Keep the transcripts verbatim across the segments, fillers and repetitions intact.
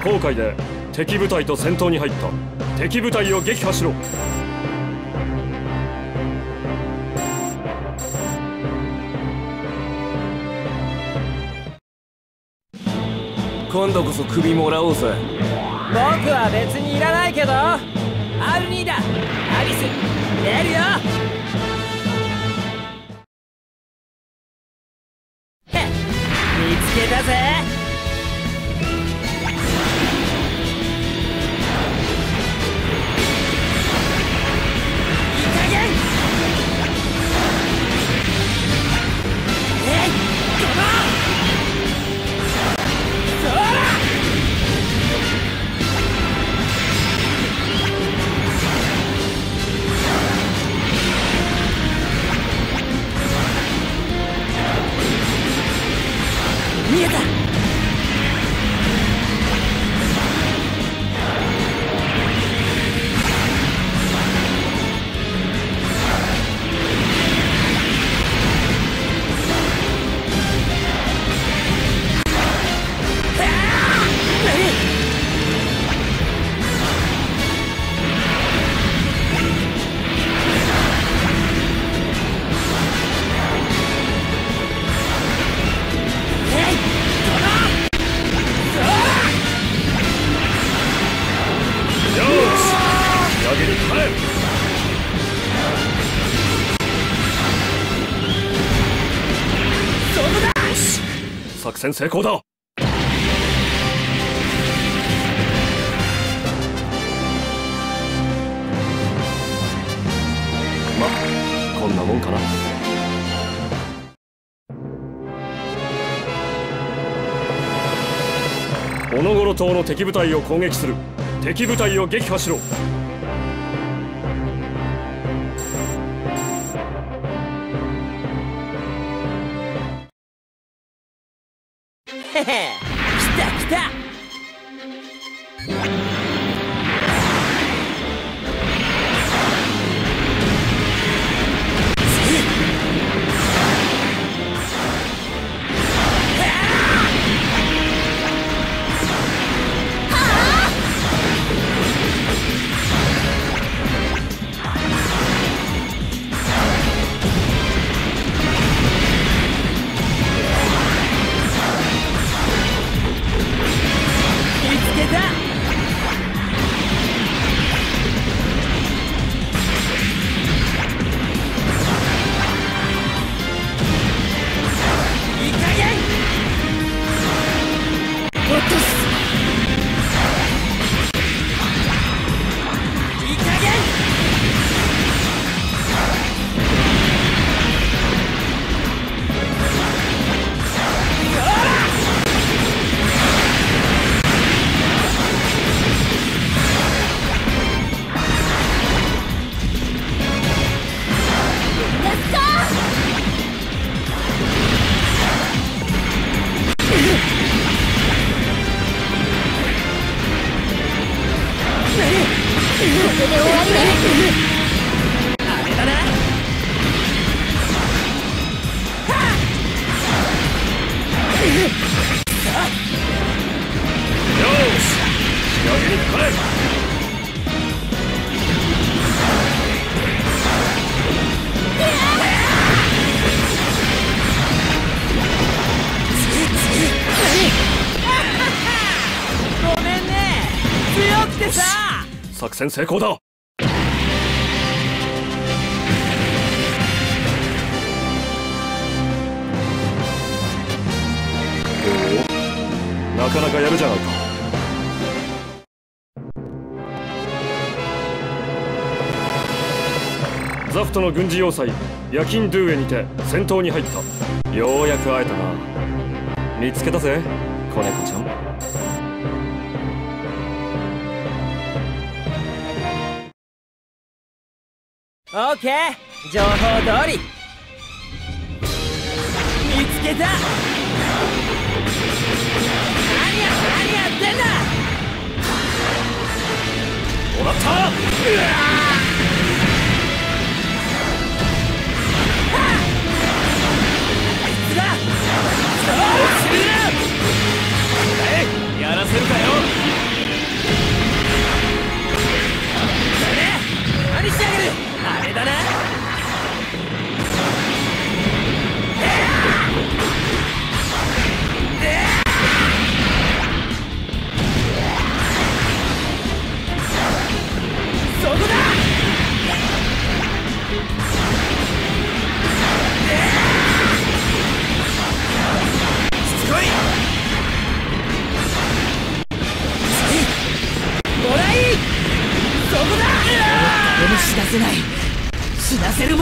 航海で敵部隊と戦闘に入った。敵部隊を撃破しろ。 今度こそ首もらおうぜ。 僕は別にいらないけど。アウルニーダ、アリス、出るよ。へっ、見つけたぜ。いい加減。えい、この見えた。 作戦成功だ。ま、こんなもんかな。オノゴロ島の敵部隊を攻撃する。敵部隊を撃破しろ。 へへ、来た来た。 作戦成功だ。おお、なかなかやるじゃないか。ザフトの軍事要塞ヤキンドゥーエにて戦闘に入った。ようやく会えたな。見つけたぜ、子猫ちゃん。 オーケー、情報通り。見つけた。何や何やってんだ。 もらった。うわあいつだ。そうする。 やらせるかよ。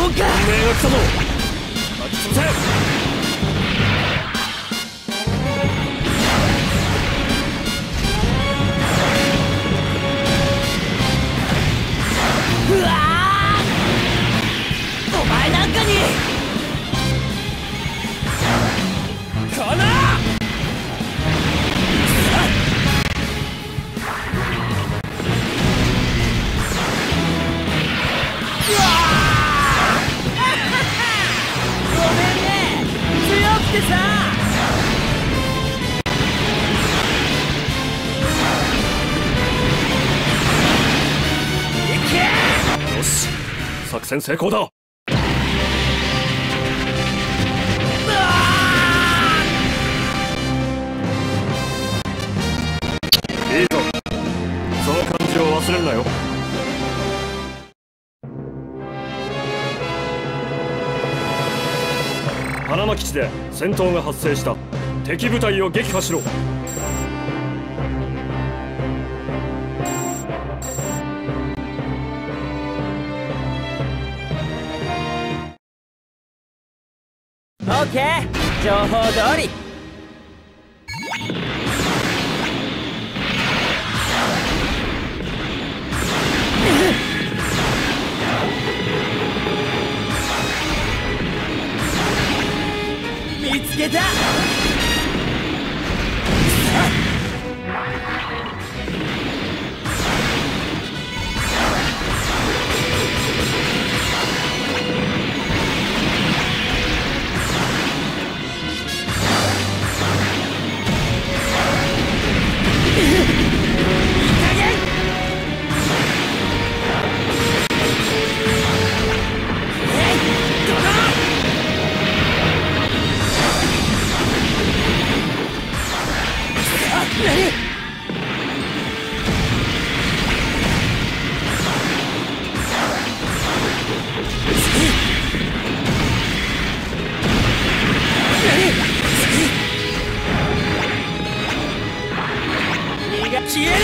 もんか。 運命が来たぞ。巻き潰せ。 うわー、お前なんかにこのごめんね、強くてさ。 よし、作戦成功だ。いいぞ、その感じを忘れるなよ。花巻基地で戦闘が発生した。敵部隊を撃破しろ。 オッケー、情報通り。見つけた。消えな。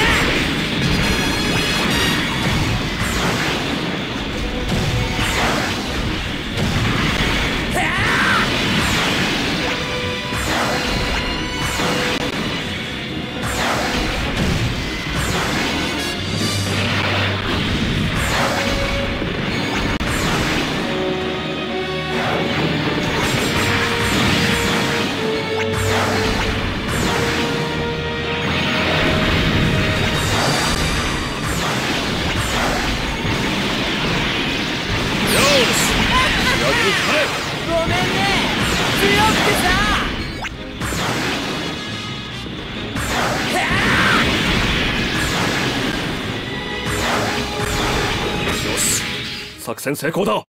ごめんね、強くてさ。 よし、作戦成功だ。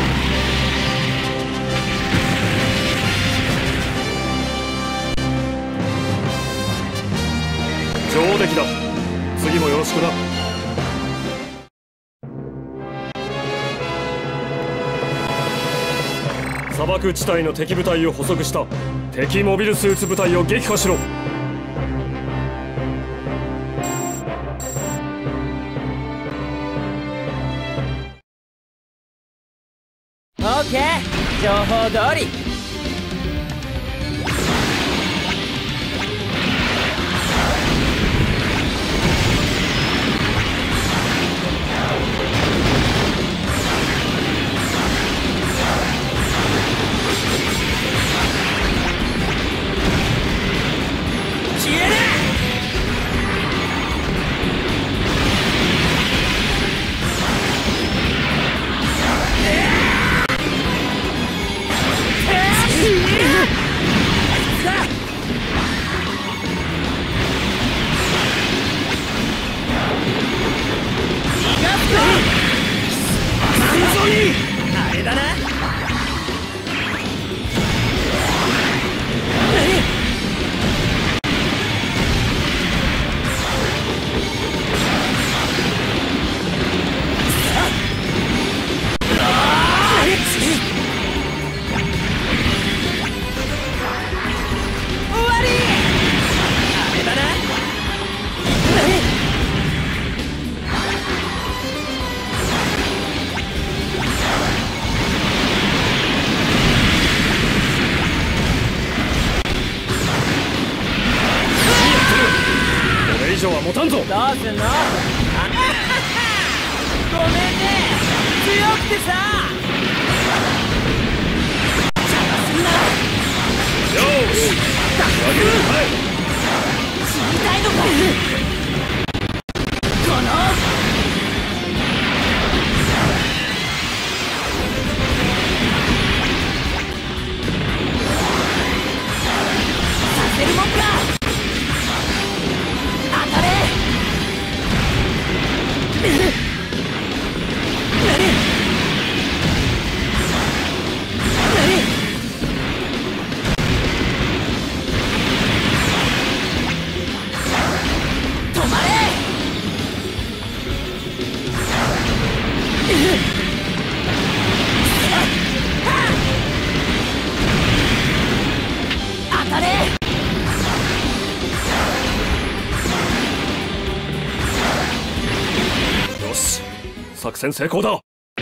上出来だ。次もよろしくな。砂漠地帯の敵部隊を捕捉した。敵モビルスーツ部隊を撃破しろ。 オッケー、情報通り。消えな。えー以上は持たんぞ。 どうすんの？あごめんね、強くてさ。邪魔すんな。 よーし、上げる。 死にたいのか。このさせるもんか。当たれ。止まれ。当たれ。 よし、作戦成功だ。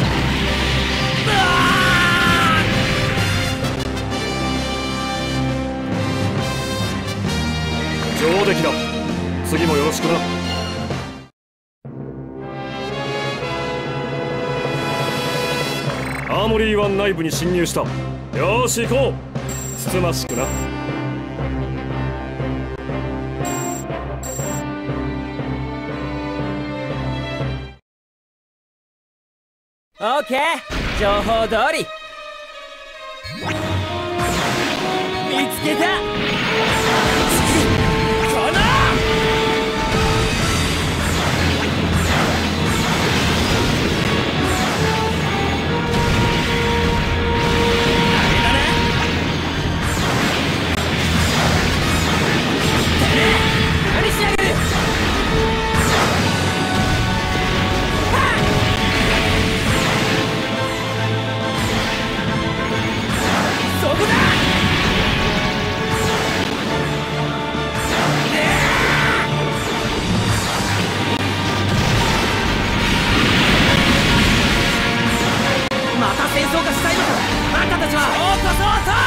上出来だ。次もよろしくな。アーモリーワン内部に侵入した。よーし行こう。つつましくな。 オッケー、情報通り。見つけた。この何しやがる。そこだ。また戦争がしたいのか。あんたたちは。そうこそうと。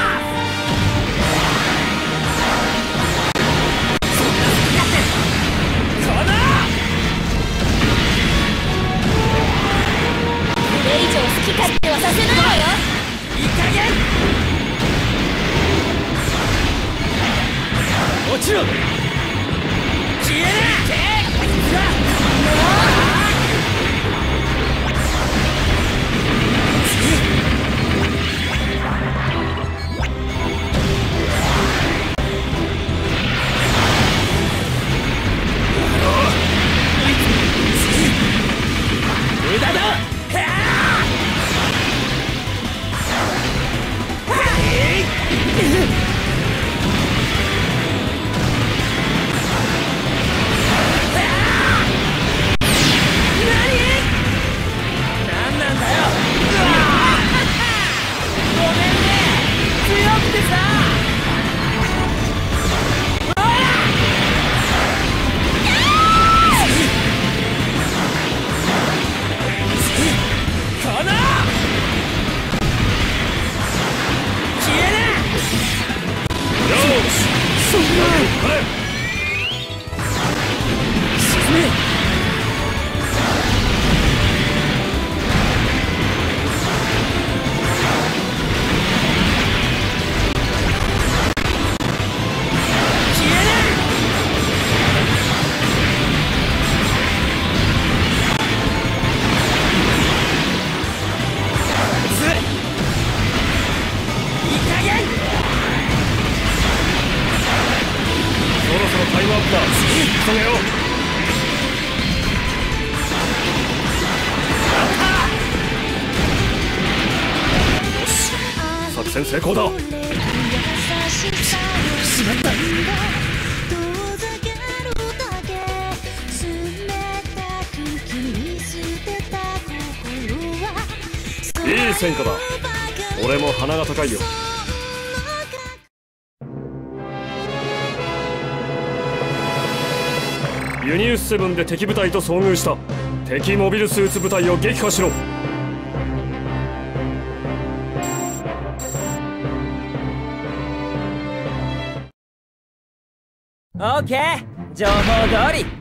これ以上好き勝手はさせないわよ。いい加減落ちろ。消えな。無駄だ。何なんだよ。ごめんね、強くてさ。この消えな。 よーし、 そんな沈め。 そろそろタイムアップだ。急げよ。よし、作戦成功だ。 しまった。 いい戦果だ。俺も鼻が高いよ。ユニウスセブンで敵部隊と遭遇した。敵モビルスーツ部隊を撃破しろ。 オッケー、 情報通り。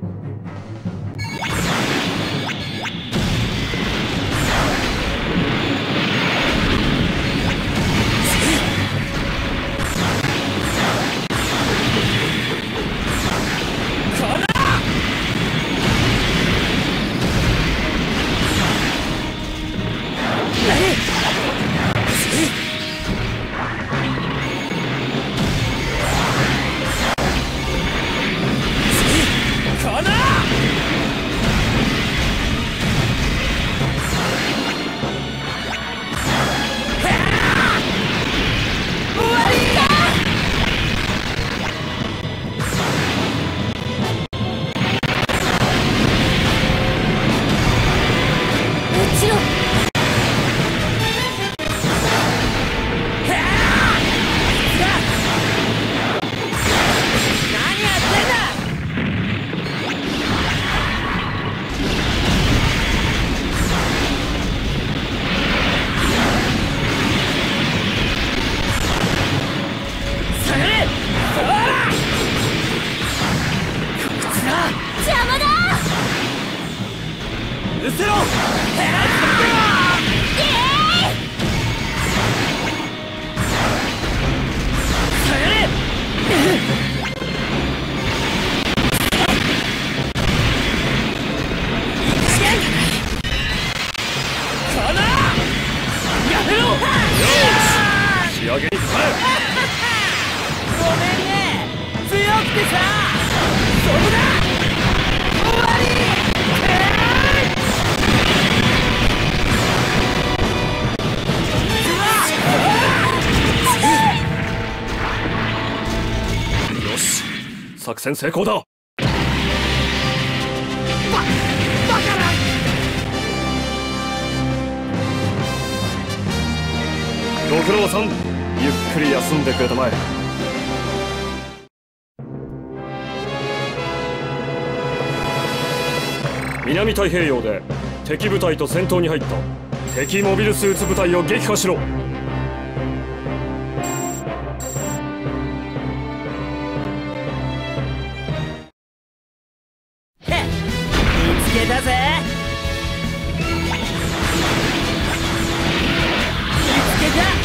作戦成功だ。ご苦労さん、ゆっくり休んでくれたまえ。南太平洋で敵部隊と戦闘に入った敵モビルスーツ部隊を撃破しろ。 だぜ。見つけた。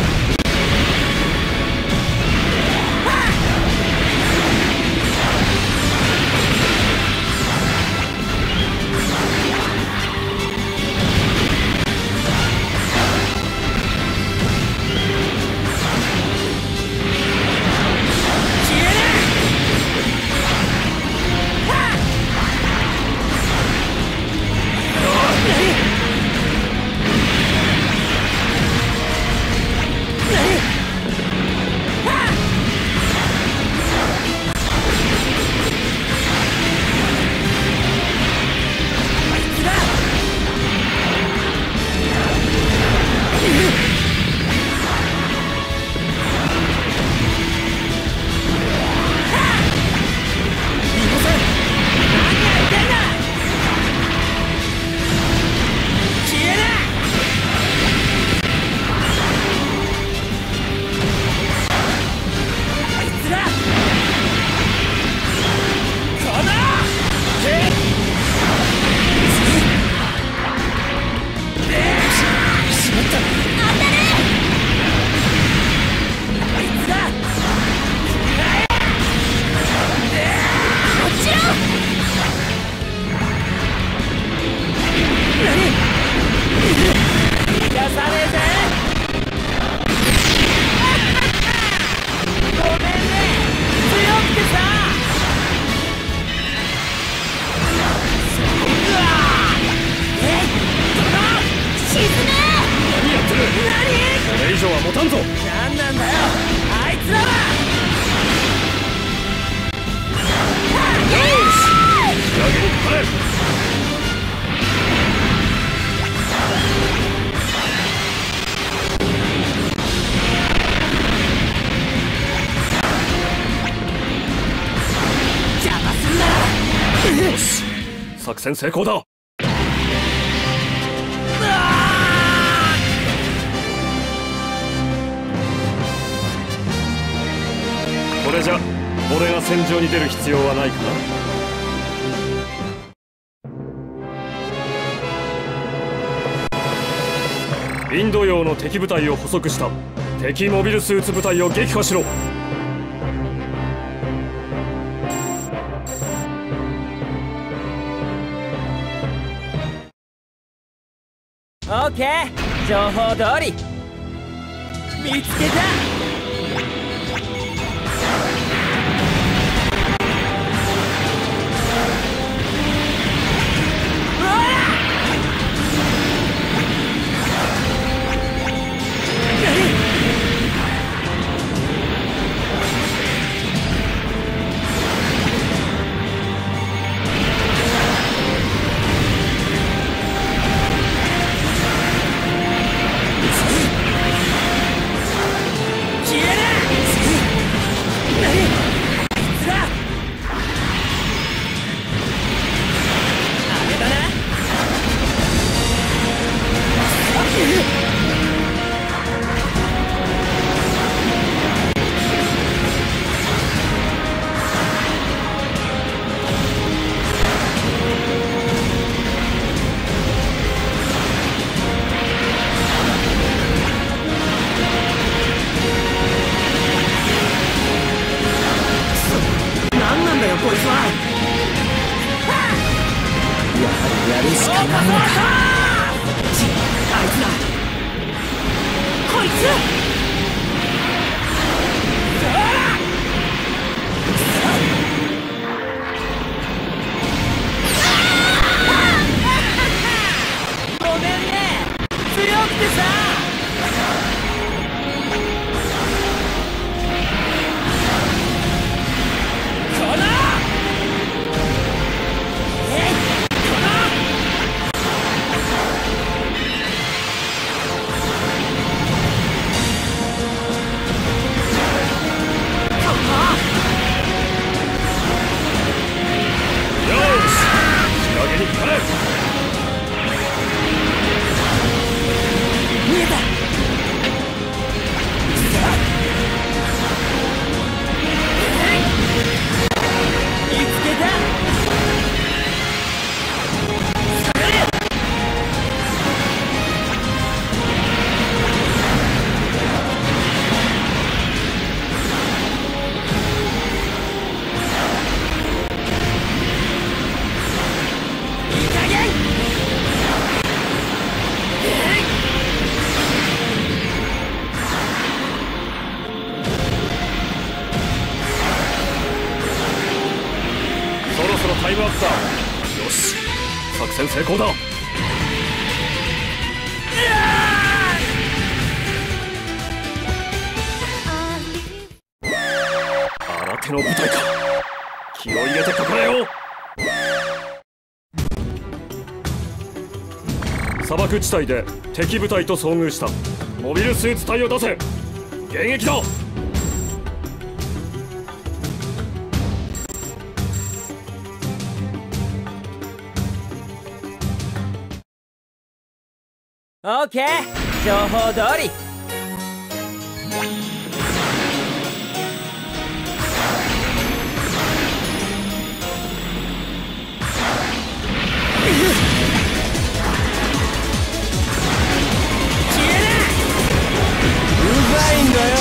よし、作戦成功だ。これじゃ俺が戦場に出る必要はないかな。インド洋の敵部隊を捕捉した。敵モビルスーツ部隊を撃破しろ。 オッケー、情報通り見つけた。 タイムアップだ。よし、作戦成功だ。新手の部隊か。気を入れてかかれよ。砂漠地帯で敵部隊と遭遇した。モビルスーツ隊を出せ。迎撃だ。 オッケー、情報通り。うざいんだよ。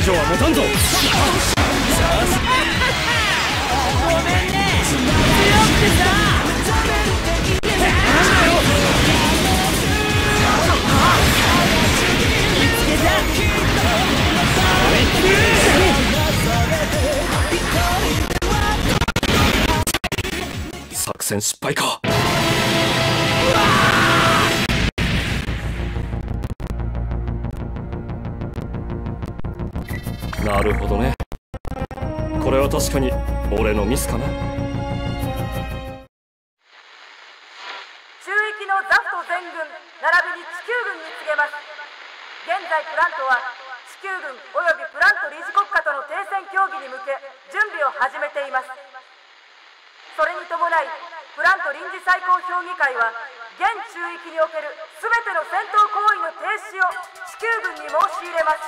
以上は持たんぞ。 ごめんね、強くてさ。見つけた。 作戦失敗か。なるほどね。これは確かに俺のミスかな。 中域のザフト全軍並びに地球軍に告げます。現在プラントは地球軍およびプラント理事国家との停戦協議に向け準備を始めています。それに伴いプラント臨時最高評議会は現中域における全ての戦闘行為の停止を地球軍に申し入れます。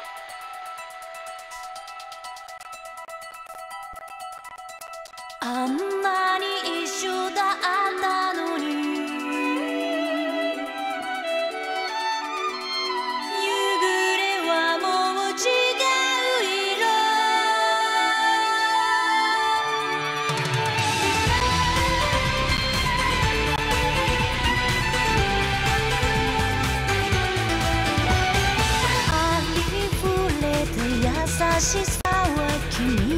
あんなに一緒だったのに、夕暮れはもう違う色。ありふれた優しさは君